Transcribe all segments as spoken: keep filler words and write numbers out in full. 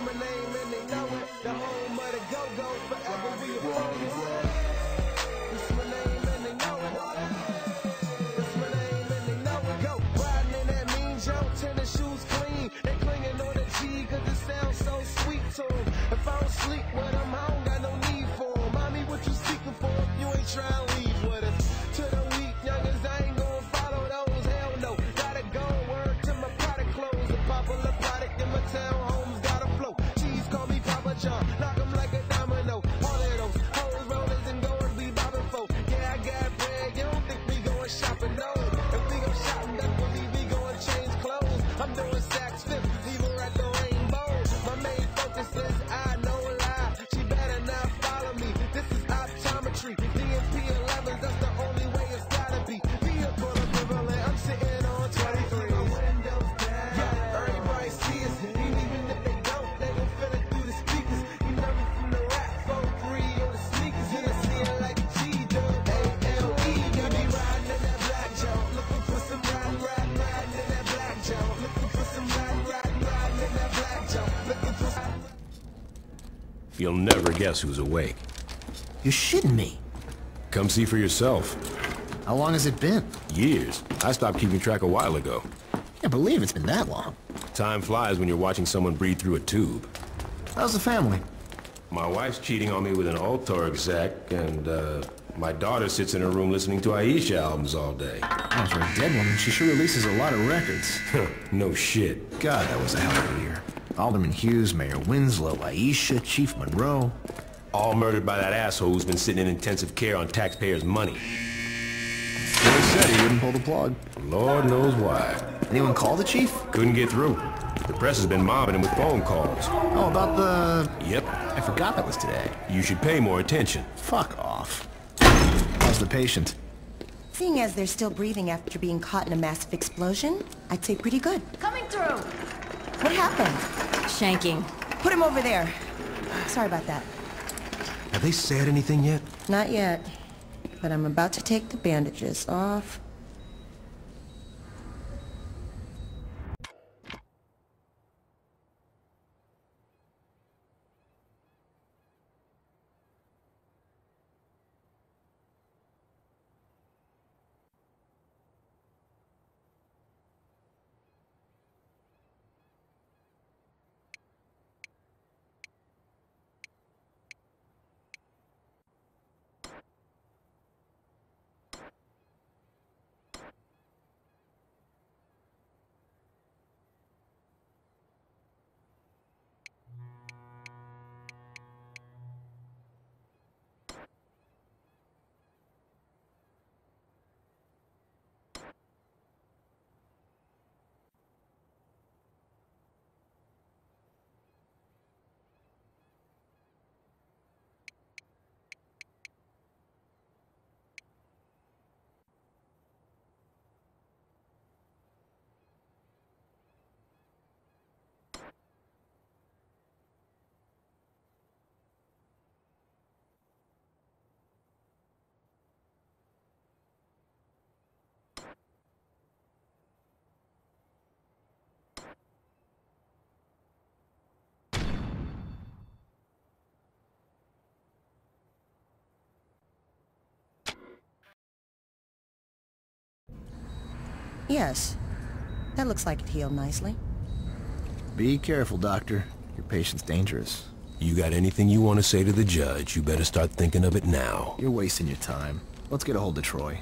my name and they know it. The home of the go-go, forever we a promise. It's my name and they know it. It's my name and they know it. Go riding in that mean Joe, tennis shoes clean. They clinging on the G cause it sounds so sweet to them. If I don't sleep with them, I don't got no need for them. Mommy, what you seeking for if you ain't trying to leave with us? To the weak youngers, I ain't gonna follow those. Hell no, gotta go word to my product clothes. A popular product in my town, homes gotta flow. Cheese call me Papa John, knock 'em like a domino. All of those hoes, rollers, and goers be bobbing for. Yeah, I got bread, you don't think we going shopping, no. If we go shopping, that's believe we going change clothes. I'm doing Saks Fifth, leave her at the Rainbow. My main focus is I know lie. She better not follow me. This is optometry. D and P elevens, that's the only way it's gotta be. Vehicle equivalent, I'm sitting on twenty-three. My windows down. Yeah, everybody see us. And even if they don't, they gon' feel it through the speakers. You know me from the rap, four three on the sneakers. You done see it like a G-Dub, A L E. You be riding in that black jump, looking for some riding, riding, riding in that black jump. Looking for some riding, riding, riding in that black jump. Looking for some... You'll never guess who's awake. You're shitting me. Come see for yourself. How long has it been? Years. I stopped keeping track a while ago. Can't believe it's been that long. Time flies when you're watching someone breathe through a tube. How's the family? My wife's cheating on me with an altar exec, and, uh, my daughter sits in her room listening to Aisha albums all day. Oh, for a dead woman, she sure releases a lot of records. No shit. God, that was a hell of a year. Alderman Hughes, Mayor Winslow, Aisha, Chief Monroe. All murdered by that asshole who's been sitting in intensive care on taxpayers' money. He said he wouldn't pull the plug. Lord knows why. Anyone call the chief? Couldn't get through. The press has been mobbing him with phone calls. Oh, about the... Yep. I forgot that was today. You should pay more attention. Fuck off. How's the patient? Seeing as they're still breathing after being caught in a massive explosion, I'd say pretty good. Coming through! What happened? Shanking. Put him over there. Sorry about that. Have they said anything yet? Not yet. But I'm about to take the bandages off. Yes. That looks like it healed nicely. Be careful, Doctor. Your patient's dangerous. You got anything you want to say to the judge, you better start thinking of it now. You're wasting your time. Let's get a hold of Troy.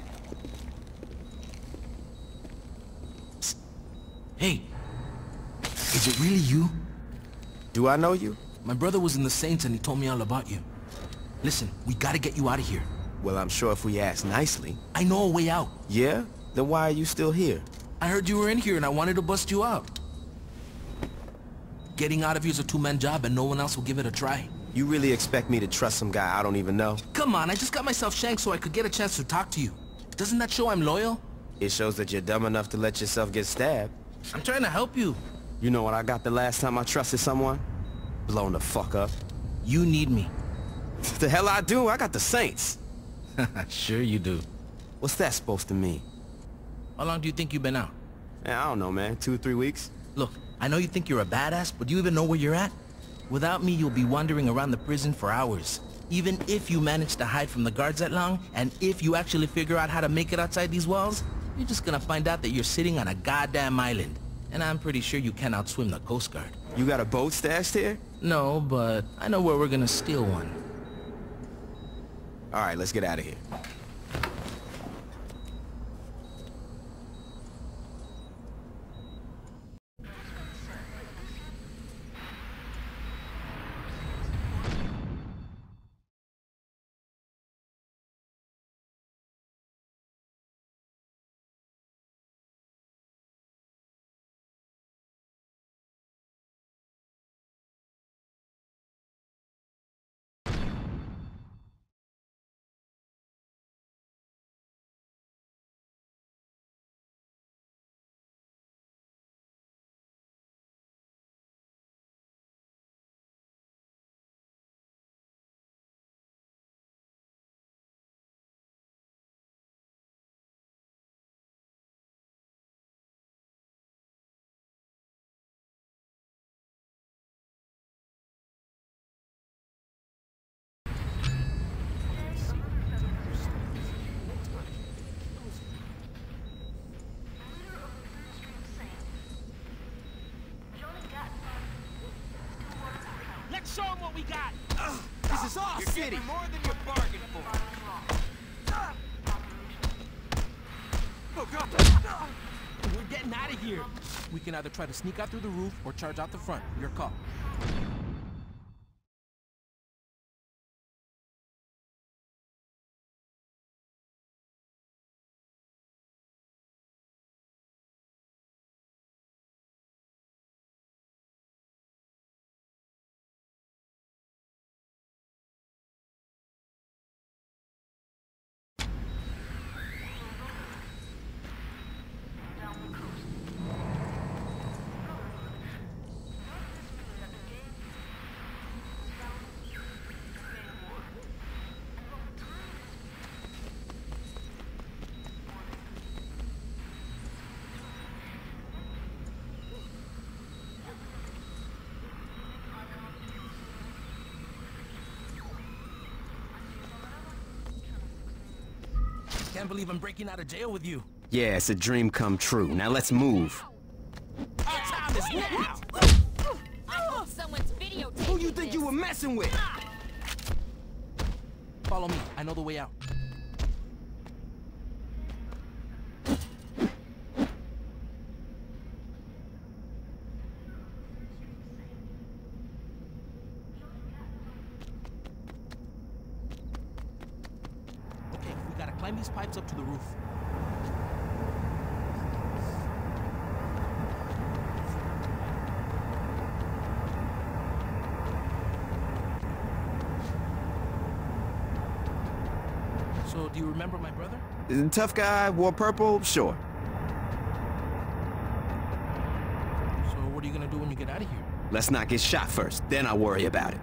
Psst. Hey. Is it really you? Do I know you? My brother was in the Saints and he told me all about you. Listen, we gotta get you out of here. Well, I'm sure if we ask nicely. I know a way out. Yeah? Then why are you still here? I heard you were in here and I wanted to bust you out. Getting out of here is a two-man job and no one else will give it a try. You really expect me to trust some guy I don't even know? Come on, I just got myself shanked so I could get a chance to talk to you. Doesn't that show I'm loyal? It shows that you're dumb enough to let yourself get stabbed. I'm trying to help you. You know what I got the last time I trusted someone? Blown the fuck up. You need me. The hell I do? I got the Saints. Sure you do. What's that supposed to mean? How long do you think you've been out? Man, I don't know, man. Two, three weeks? Look, I know you think you're a badass, but do you even know where you're at? Without me, you'll be wandering around the prison for hours. Even if you manage to hide from the guards that long, and if you actually figure out how to make it outside these walls, you're just gonna find out that you're sitting on a goddamn island. And I'm pretty sure you can't outswim the Coast Guard. You got a boat stashed here? No, but I know where we're gonna steal one. All right, let's get out of here. Let's show them what we got! This is our city! More than you bargained for. Oh, God. We're getting out of here! We can either try to sneak out through the roof or charge out the front. Your call. Can't believe I'm breaking out of jail with you. Yeah, it's a dream come true. Now let's move. Our time is now! I hope someone's videotaping Who you think this. you were messing with? Follow me. I know the way out. Okay, we gotta climb these pipes up to the roof. So, do you remember my brother? The tough guy, wore purple? Sure. So, what are you gonna do when you get out of here? Let's not get shot first, then I'll worry about it.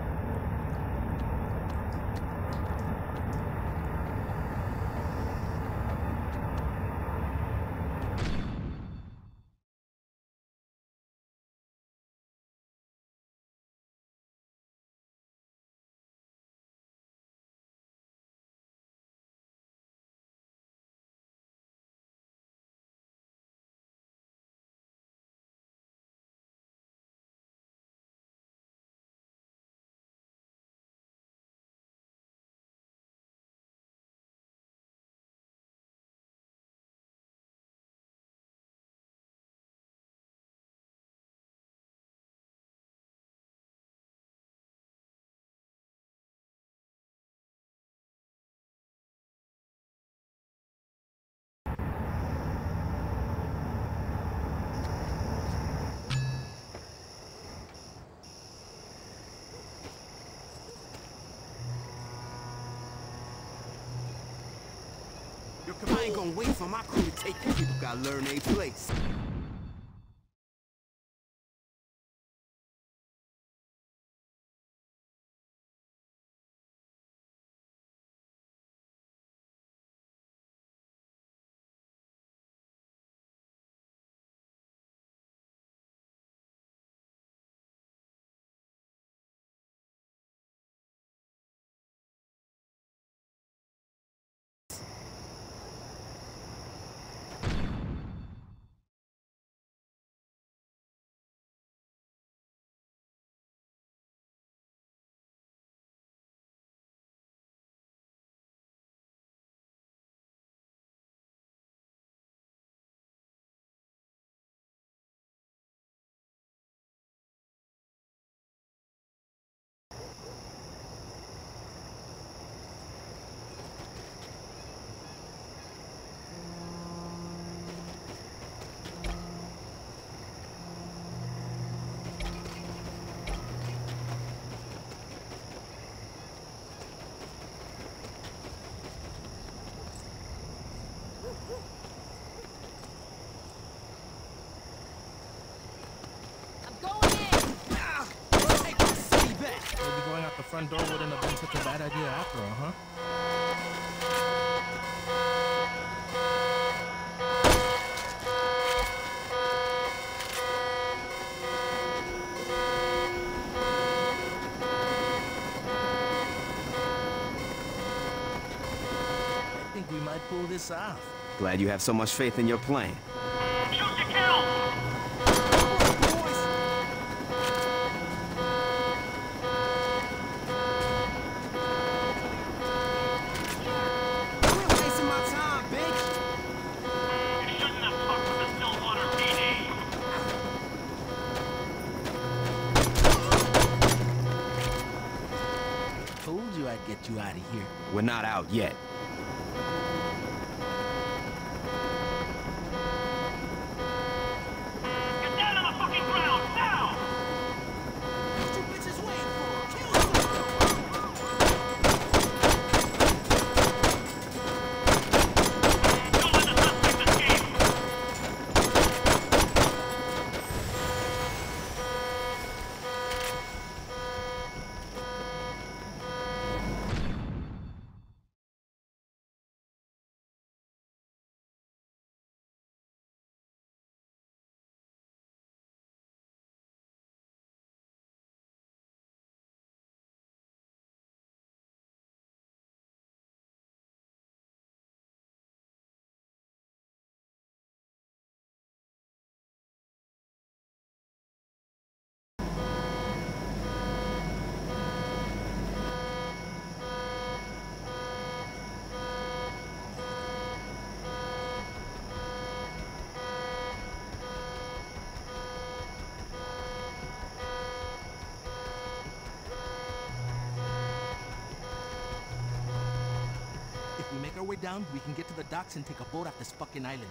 I ain't gonna wait for my crew to take you. People gotta learn their place. front door wouldn't have been such a bad idea after all, huh? I think we might pull this off. Glad you have so much faith in your plan. Told you I'd get you out of here. We're not out yet. Get down on the fucking ground, now! What you bitches waiting for? Kill Don't let the suspect escape! If we make our way down, we can get to the docks and take a boat off this fucking island.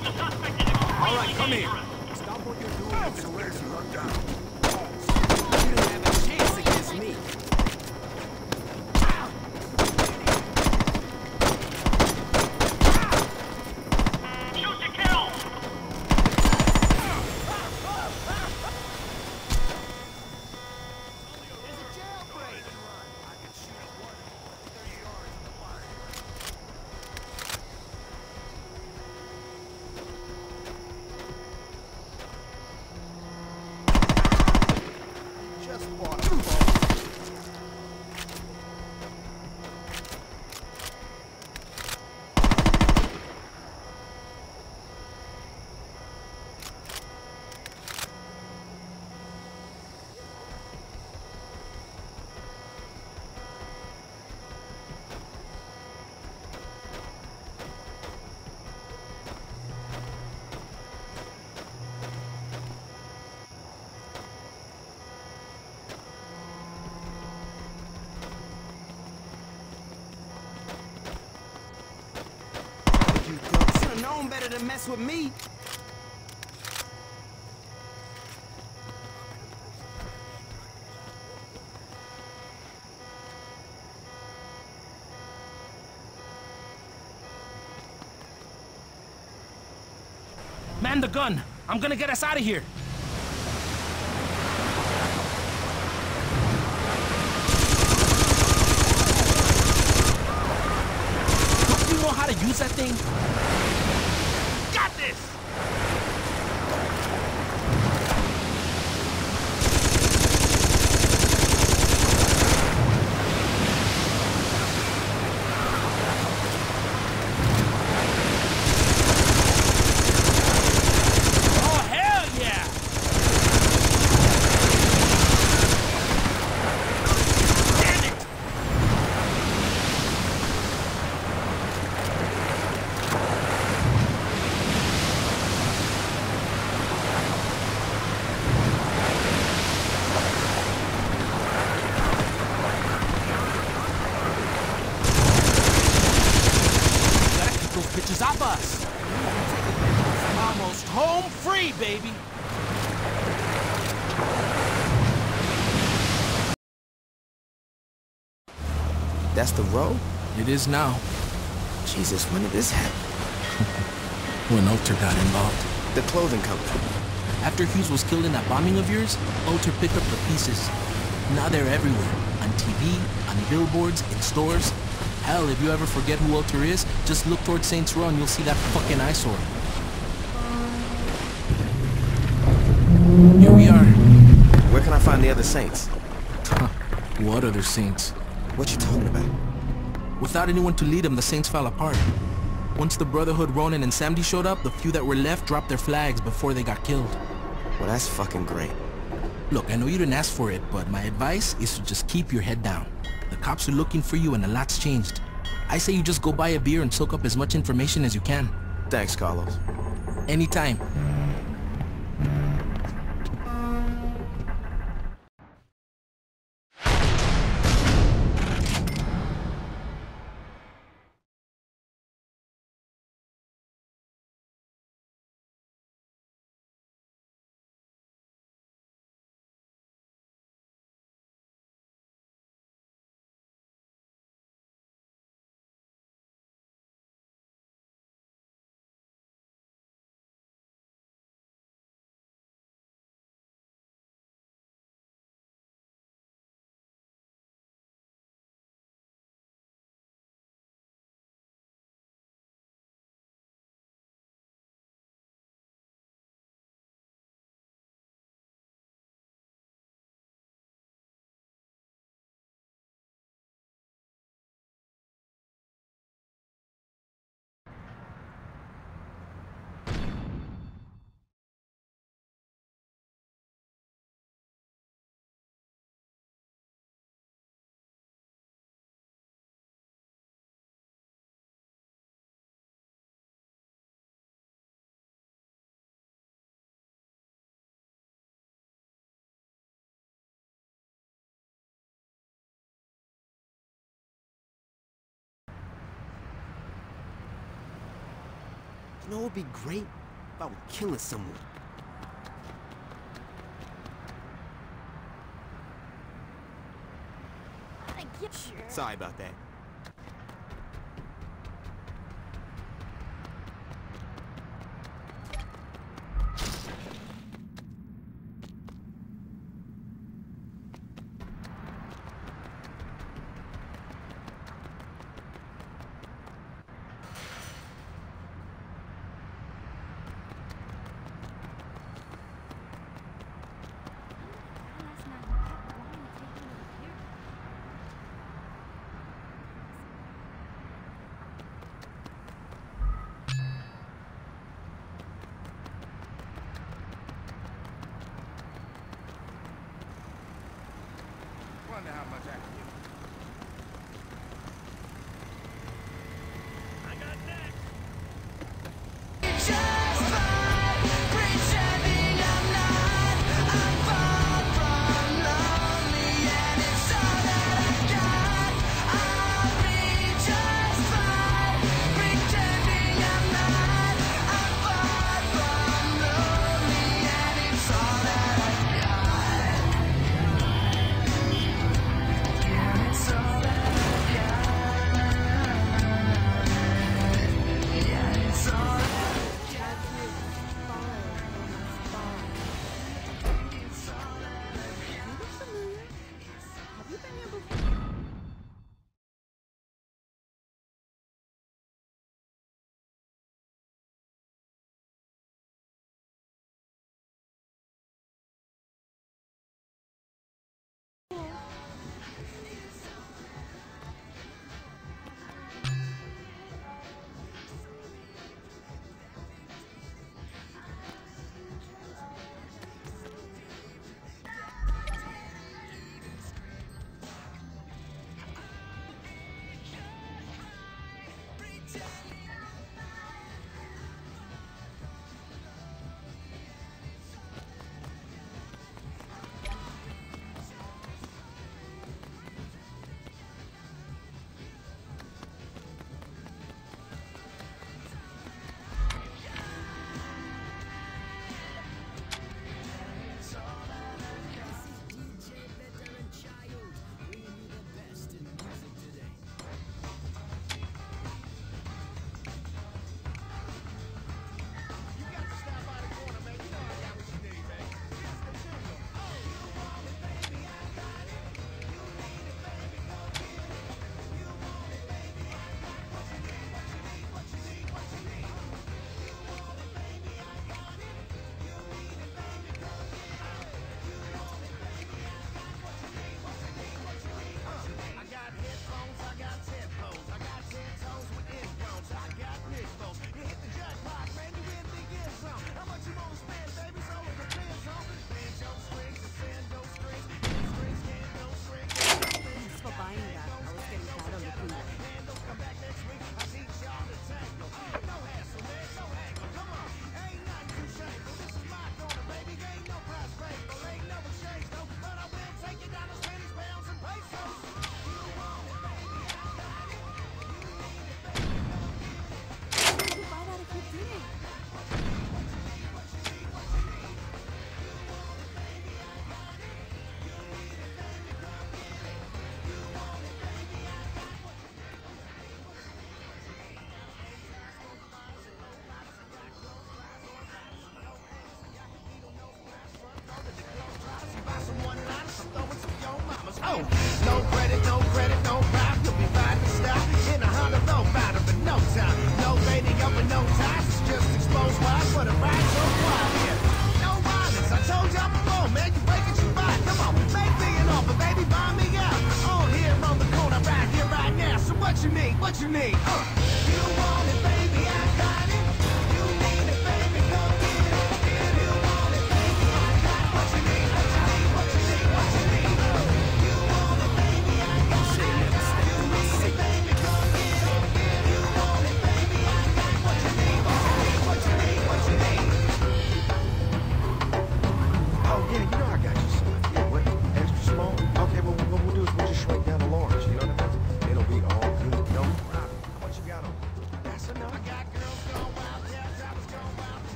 The suspect is extremely come here. dangerous. Stop what you're doing and surrender. You didn't have a chance against me. Shoot to kill. There's a jailbreak. I can shoot at one thirty yards in the fire. Just bought a phone. You dumb. Should've known better than mess with me. Man the gun! I'm gonna get us out of here! Don't you know how to use that thing? Got this. Oh, hell yeah! Damn it. Gotta keep those bitches off us! Almost home free, baby. That's the road? It is now. Jesus, when did this happen? When Ulter got involved. The clothing company. After Hughes was killed in that bombing of yours, Ulter picked up the pieces. Now they're everywhere. On T V, on billboards, in stores. Hell, if you ever forget who Ulter is, just look towards Saints Row and you'll see that fucking eyesore. Here we are. Where can I find the other saints? What other Saints? What you talking about? Without anyone to lead them, the Saints fell apart. Once the Brotherhood, Ronin, and Samdi showed up, the few that were left dropped their flags before they got killed. Well, that's fucking great. Look, I know you didn't ask for it, but my advice is to just keep your head down. The cops are looking for you and a lot's changed. I say you just go buy a beer and soak up as much information as you can. Thanks, Carlos. Anytime. You know what would be great? about killing someone. I get you. Sorry about that. Wonder how much I can get. I got next. Oh, no credit, no credit, no rap. You'll be fine to stop in a hundred low battle in no time. No fading up and no ties. It's just exposed wide for the ride so quiet. Yeah. No violence. I told y'all before, man. You breaking your spine. Come on, make me an offer, baby. Buy me out. On here on the corner, right here, right now. So what you need? What you need? Uh. You want it, baby? I got it. You need it, baby? Come get it. You want it, baby? I got what you need. What you need? What you need? What you need?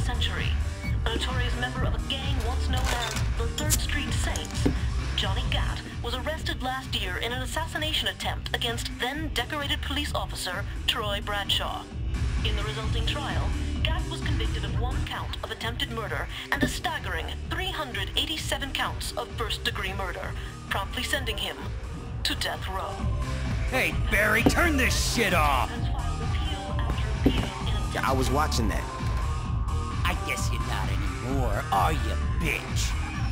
century. A notorious member of a gang once known as the Third Street Saints, Johnny Gat was arrested last year in an assassination attempt against then-decorated police officer Troy Bradshaw. In the resulting trial, Gat was convicted of one count of attempted murder and a staggering three hundred eighty-seven counts of first-degree murder, promptly sending him to death row. Hey, Barry, turn this shit off! Has filed appeal after appeal in a I was watching that. I guess you're not anymore, are you, bitch?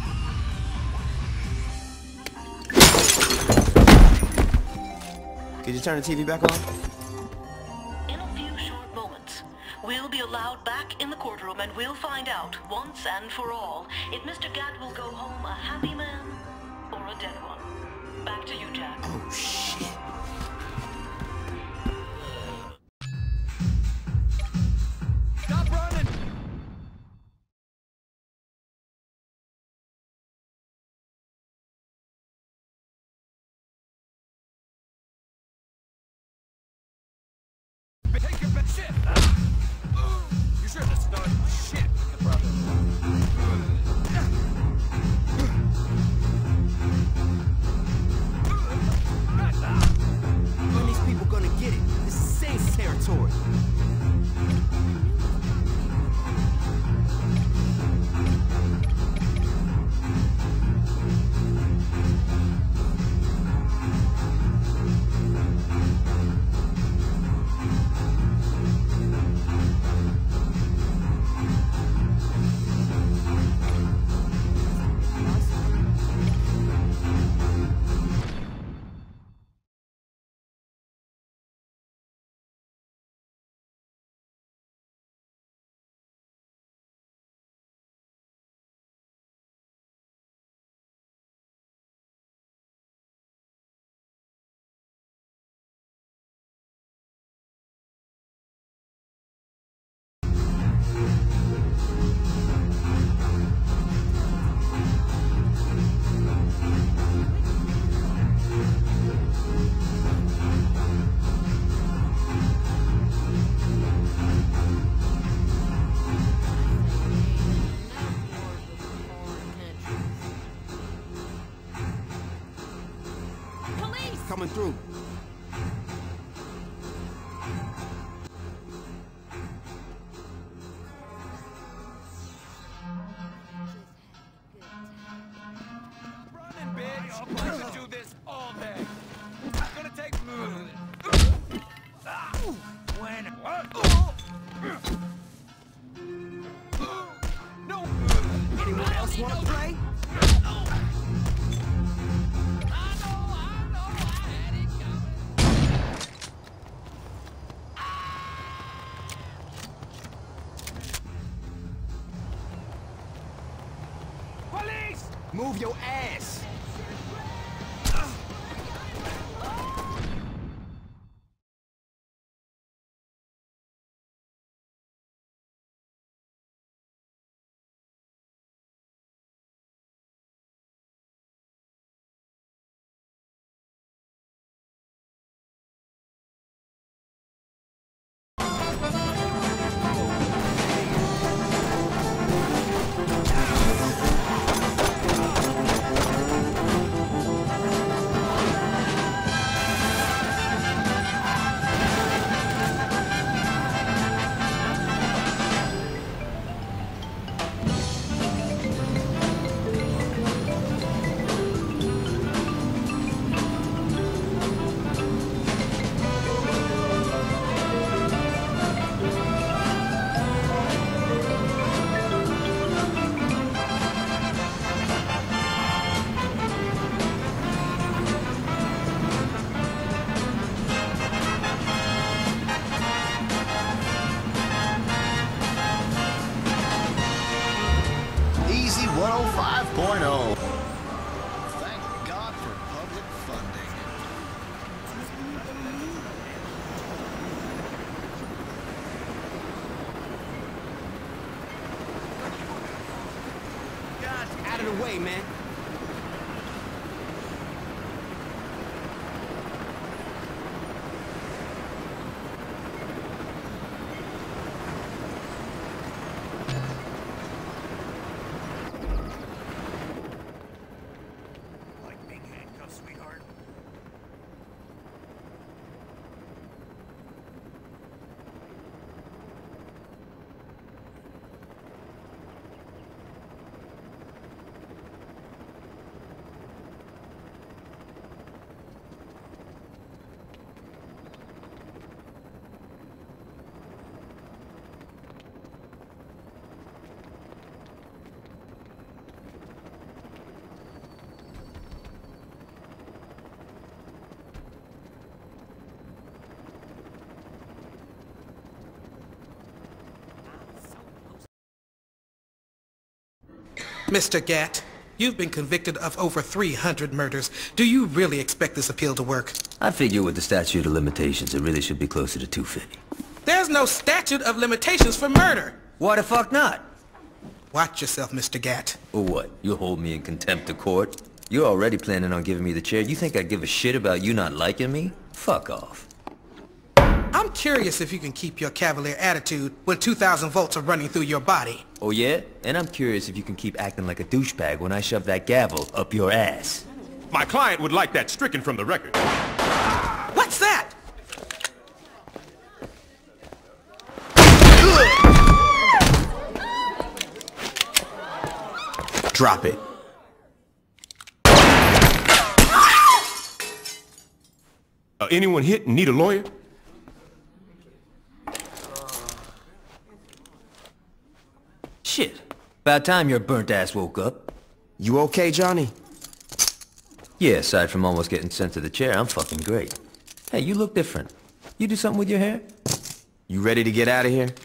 Could you turn the T V back on? In a few short moments, we'll be allowed back in the courtroom and we'll find out, once and for all, if Mister Gat will go home a happy man or a dead one. Back to you, Jack. Oh, shit. Stop running! Take your best shit! You shouldn't have started shit with your brother. When these people gonna get it? This is Saints territory. Coming through. Running, bitch! I'm going to do this all day. It's gonna take... When... What? No! Anyone else wanna play? Move your ass! one oh five point oh. Thank God for public funding. Guys, out of the way, man. Mister Gatt, you've been convicted of over three hundred murders. Do you really expect this appeal to work? I figure with the statute of limitations, it really should be closer to two fifty. There's no statute of limitations for murder. Why the fuck not? Watch yourself, Mister Gatt. Or what? You'll hold me in contempt of court? You're already planning on giving me the chair. You think I give a shit about you not liking me? Fuck off. I'm curious if you can keep your cavalier attitude when two thousand volts are running through your body. Oh yeah? And I'm curious if you can keep acting like a douchebag when I shove that gavel up your ass. My client would like that stricken from the record. What's that? Drop it. Uh, anyone hit and need a lawyer? Shit. About time your burnt ass woke up. You okay, Johnny? Yeah, aside from almost getting sent to the chair, I'm fucking great. Hey, you look different. You do something with your hair? You ready to get out of here?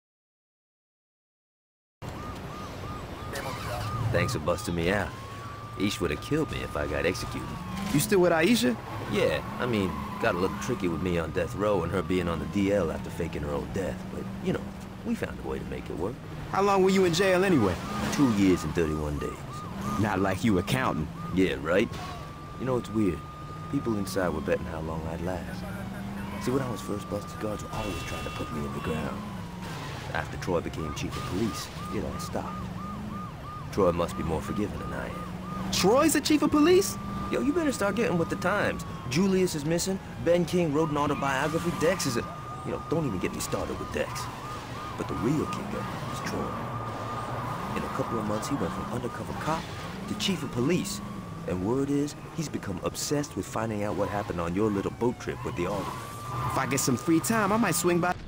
Thanks for busting me out. Ish would have killed me if I got executed. You still with Aisha? Yeah, I mean, got a little tricky with me on death row and her being on the D L after faking her own death. But, you know, we found a way to make it work. How long were you in jail anyway? Two years and thirty-one days. Not like you were counting. Yeah, right? You know, it's weird. People inside were betting how long I'd last. See, when I was first busted, guards were always trying to put me in the ground. After Troy became chief of police, it all stopped. Troy must be more forgiving than I am. Troy's the chief of police? Yo, you better start getting with the times. Julius is missing. Ben King wrote an autobiography. Dex is a... You know, don't even get me started with Dex. But the real kicker is Troy. In a couple of months, he went from undercover cop to chief of police. And word is, he's become obsessed with finding out what happened on your little boat trip with the Alderman. If I get some free time, I might swing by.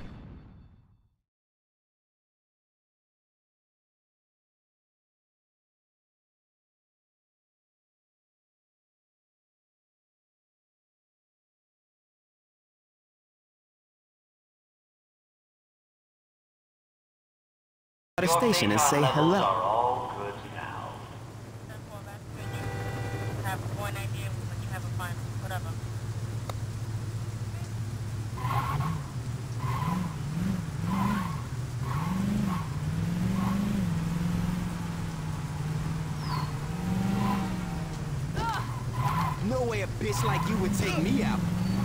The station and say hello. No way a bitch like you would take me out.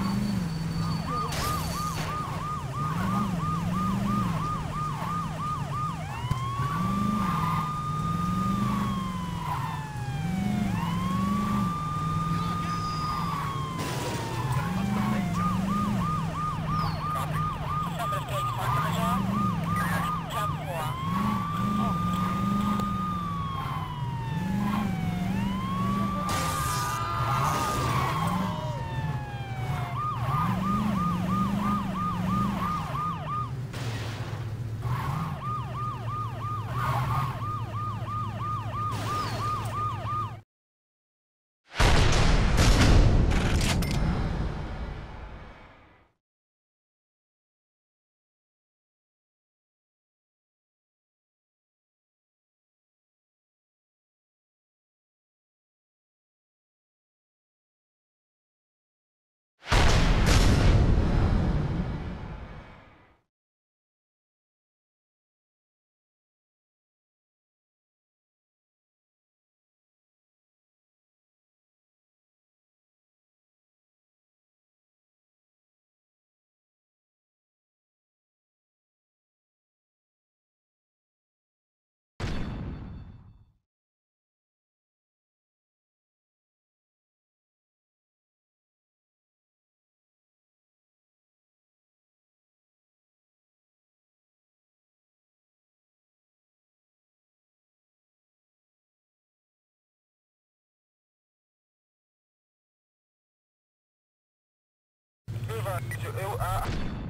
Eu, a...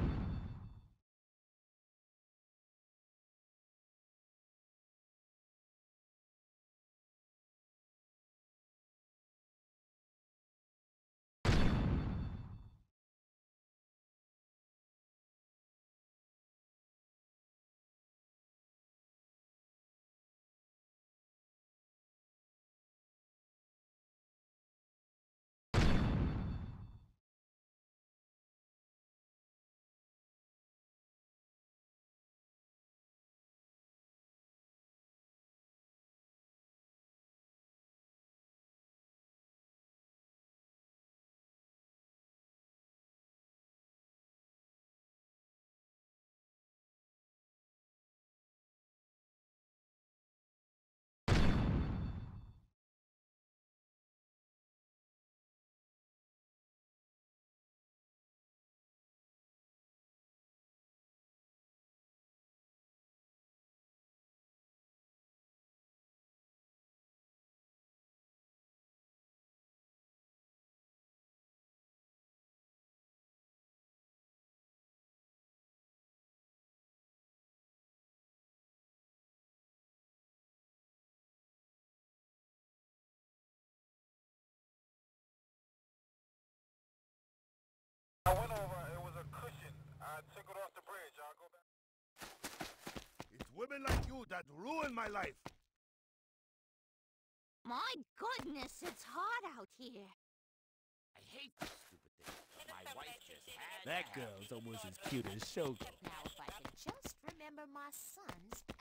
I went over, it was a cushion. I took it off the bridge. I'll go back. It's women like you that ruin my life. My goodness, it's hot out here. I hate this stupid thing. My wife just had That girl's almost as cute as Shoko. Now, if I can just remember my sons,